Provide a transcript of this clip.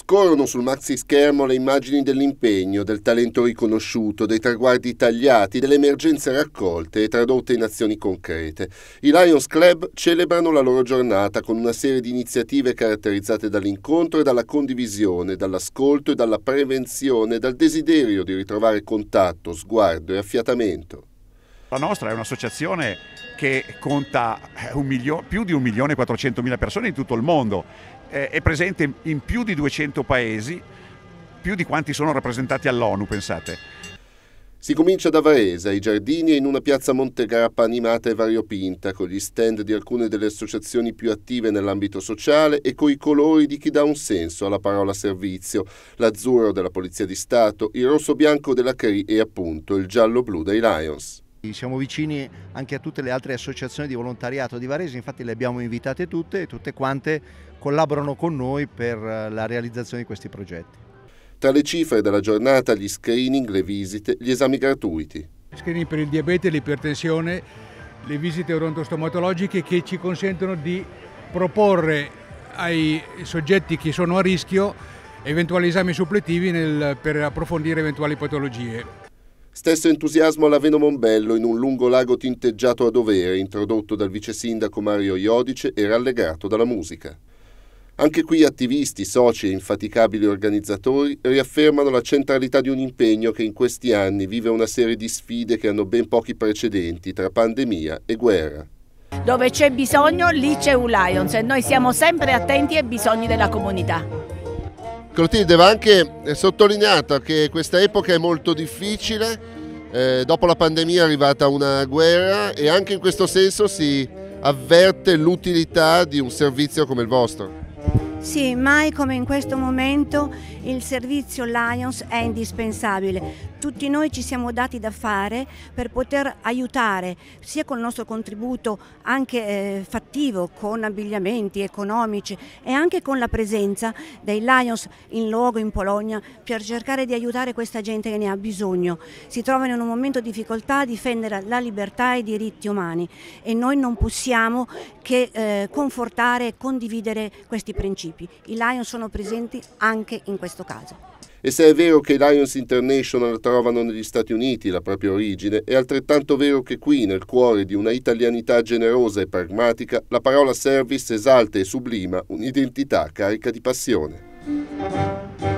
Scorrono sul maxi schermo le immagini dell'impegno, del talento riconosciuto, dei traguardi tagliati, delle emergenze raccolte e tradotte in azioni concrete. I Lions Club celebrano la loro giornata con una serie di iniziative caratterizzate dall'incontro e dalla condivisione, dall'ascolto e dalla prevenzione, dal desiderio di ritrovare contatto, sguardo e affiatamento. La nostra è un'associazione che conta più di 1.400.000 persone in tutto il mondo, è presente in più di 200 paesi, più di quanti sono rappresentati all'ONU, pensate. Si comincia da Varese, ai giardini e in una piazza Montegrappa animata e variopinta, con gli stand di alcune delle associazioni più attive nell'ambito sociale e coi colori di chi dà un senso alla parola servizio, l'azzurro della Polizia di Stato, il rosso-bianco della CRI e appunto il giallo-blu dei Lions. Siamo vicini anche a tutte le altre associazioni di volontariato di Varese, infatti le abbiamo invitate tutte e tutte quante collaborano con noi per la realizzazione di questi progetti. Tra le cifre della giornata, gli screening, le visite, gli esami gratuiti. Screening per il diabete, l'ipertensione, le visite odontostomatologiche che ci consentono di proporre ai soggetti che sono a rischio eventuali esami suppletivi per approfondire eventuali patologie. Stesso entusiasmo alla Veno Mombello in un lungo lago tinteggiato a dovere, introdotto dal vice sindaco Mario Iodice e rallegrato dalla musica. Anche qui attivisti, soci e infaticabili organizzatori riaffermano la centralità di un impegno che in questi anni vive una serie di sfide che hanno ben pochi precedenti tra pandemia e guerra. Dove c'è bisogno, lì c'è un Lions e noi siamo sempre attenti ai bisogni della comunità. Clotilde, va anche sottolineato che questa epoca è molto difficile, dopo la pandemia è arrivata una guerra e anche in questo senso si avverte l'utilità di un servizio come il vostro. Sì, mai come in questo momento il servizio Lions è indispensabile. Tutti noi ci siamo dati da fare per poter aiutare sia con il nostro contributo anche fattivo, con abbigliamenti economici e anche con la presenza dei Lions in luogo in Polonia per cercare di aiutare questa gente che ne ha bisogno. Si trovano in un momento di difficoltà a difendere la libertà e i diritti umani e noi non possiamo che confortare e condividere questi principi. I Lions sono presenti anche in questo caso. E se è vero che i Lions International trovano negli Stati Uniti la propria origine, è altrettanto vero che qui, nel cuore di una italianità generosa e pragmatica, la parola service esalta e sublima un'identità carica di passione.